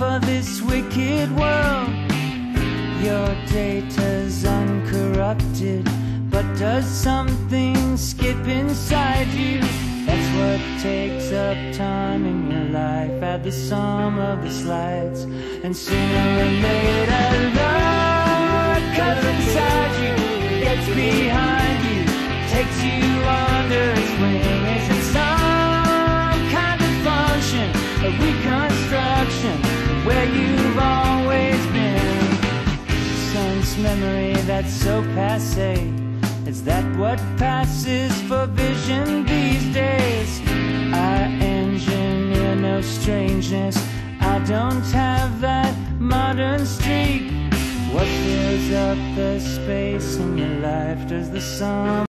for this wicked world. Your data's uncorrupted, but does something skip inside you? That's what takes up time in your life. Add the sum of the slides, and sooner or later love cuts inside you, gets behind you, takes you under its wing. Is it some kind of function, a reconstruction of where you've always been? Sense memory that's so passé, is that what passes for vision these days? I engineer no strangeness, I don't have that modern streak. What fills up the space in your life? Does the sun